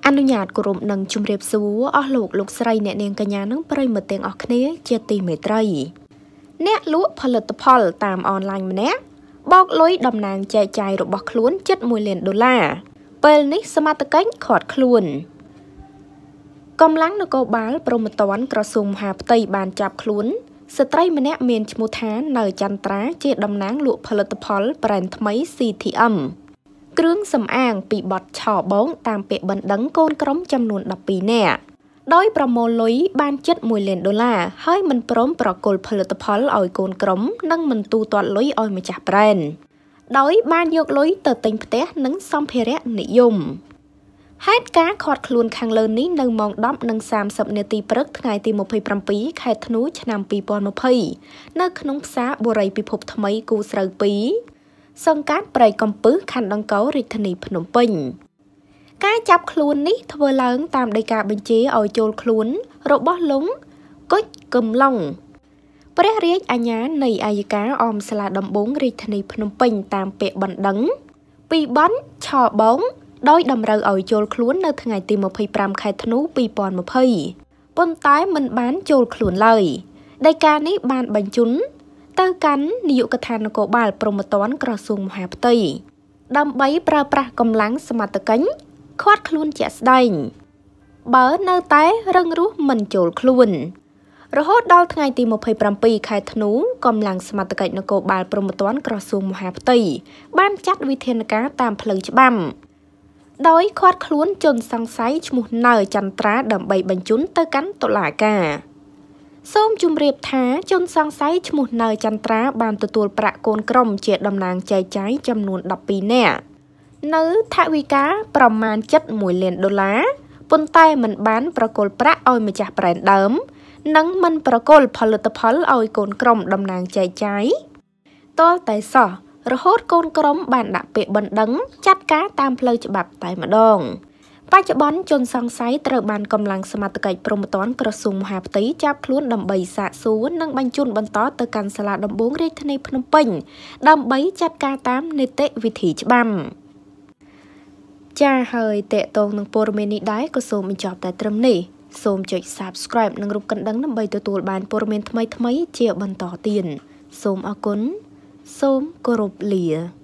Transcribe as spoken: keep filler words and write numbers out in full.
អនុញ្ញាតគោរពនឹងជម្រាបសួរអស់លោកលោកស្រីអ្នកនាងកញ្ញានិងប្រិយមិត្តទាំងអស់គ្នាជាទីមេត្រីអ្នកលក់ផលិតផលតាមអនឡាញម្នាក់បោកលុយតំណាងចែកចាយរបស់ខ្លួនជិតមួយលានដុល្លារពេលនេះសមត្ថកិច្ចឃាត់ខ្លួនកម្លាំងនគរបាលព្រហ្មទណ្ឌក្រសួងមហាផ្ទៃបានចាប់ខ្លួនស្ត្រីម្នាក់មានឈ្មោះថានៅចន្ទ្រាជាតំណាងលក់ផលិតផលប្រេនថ្មី ซี ที เอ็ม គ្រឿងសម្អាងពីបទឆោបងតាមពាក្យបណ្ដឹងកូនក្រុមចំនួនដប់ពីរនាក់ដោយប្រមូលលុយបានជិតមួយលានដុល្លារហើយមិនព្រមប្រគល់ផលិតផលឲ្យកូនក្រុមនិងមិនទូទាត់លុយឲ្យម្ចាស់ប្រេនដោយបានយកលុយទៅទិញផ្ទះនិងសម្ភារៈនិយមហេតុការណ៍ឃាត់ខ្លួនខាងលើនេះនៅម៉ោង ដប់និងសាមសិប នាទីព្រឹកថ្ងៃទី ម្ភៃប្រាំពីរ ខែធ្នូឆ្នាំ ពីរពាន់ម្ភៃ នៅក្នុងផ្សារបុរីពិភពថ្មីគូស្រូវពីរសង្កាត់ព្រៃកំពឹសខណ្ឌដង្កូវរាជធានីភ្នំពេញការចាប់ខ្លួននេះធ្វើឡើងតាមដីកាបញ្ជាឲ្យចូលខ្លួនរបស់លោកគុជកឹមឡុងព្រះរាជអាជ្ញានៃអัยការអមសាលាដំបងរាជធានីភ្នំពេញតាមពាក្យបណ្ដឹងពីបនឆោបងដោយតម្រូវឲ្យចូលខ្លួននៅថ្ងៃទី ម្ភៃប្រាំ ខែធ្នូ ពីរពាន់ម្ភៃ ប៉ុន្តែមិនបានចូលខ្លួនឡើយដីកានេះបានបញ្ជូនទៅកាន់នាយកដ្ឋាននគរបាលព្រហ្មទណ្ឌក្រសួងមហាផ្ទៃដើម្បីប្រើប្រាស់កម្លាំងសមត្ថកិច្ចឃាត់ខ្លួនជាក់ស្ដែងបើនៅតែរឹងរូសមិនចូលខ្លួនរហូតដល់ថ្ងៃទី ម្ភៃប្រាំពីរ ខែធ្នូកម្លាំងសមត្ថកិច្ចនគរបាលព្រហ្មទណ្ឌក្រសួងមហាផ្ទៃបានចាត់វិធានការតាមផ្លូវច្បាប់ដោយឃាត់ខ្លួនជនសង្ស័យឈ្មោះណៅចន្ទ្រាដើម្បីបញ្ជូនទៅកាន់តុលាការសូមជម្រាបថាជនសង្ស័យឈ្មោះណៅចន្ទ្រាបានទទួលប្រាក់កូនក្រុមជាតំណាងចែកចាយចំនួនដប់ពីរនាក់នៅថវិកាប្រមាណជិតមួយលានដុល្លារប៉ុន្តែមិនបានប្រគល់ប្រាក់ឲ្យម្ចាស់ប្រេនដើមនិងមិនប្រគល់ផលិតផលឲ្យកូនក្រុមតំណាងចែកចាយទាល់តែសោះរហូតកូនក្រុមបានដាក់ពាក្យបណ្ដឹងចាត់ការតាមផ្លូវច្បាប់តែម្ដងបច្ចុប្បន្នជនសង្ស័យត្រូវបានកម្លាំងសមត្ថកិច្ចព្រហ្មទណ្ឌក្រសួងមហាផ្ទៃចាប់ខ្លួនដើម្បីសាកសួរនិងបញ្ជូនបន្តទៅកាន់សាលាដំបងរាជធានីភ្នំពេញដើម្បីចាត់ការតាមនីតិវិធីច្បាប់ចាហើយតេតងនឹងព័ត៌មាននេះដែរក៏សូមបញ្ចប់តែត្រឹមនេះសូមចុច Subscribe និងរូបកណ្ដឹងដើម្បីទទួលបានព័ត៌មានថ្មីៗជាបន្តទៀតសូមអរគុណសូមគោរពលា